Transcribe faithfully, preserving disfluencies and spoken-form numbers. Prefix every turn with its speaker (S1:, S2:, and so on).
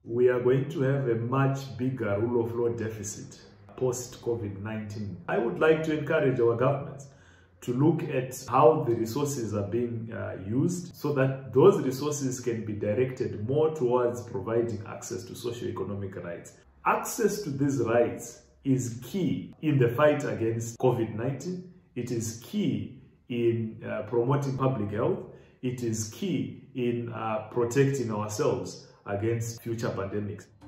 S1: we are going to have a much bigger rule of law deficit post COVID nineteen. I would like to encourage our governments to look at how the resources are being uh, used so that those resources can be directed more towards providing access to socio-economic rights. Access to these rights is key in the fight against COVID nineteen. It is key in uh, promoting public health. It is key in uh, protecting ourselves against future pandemics.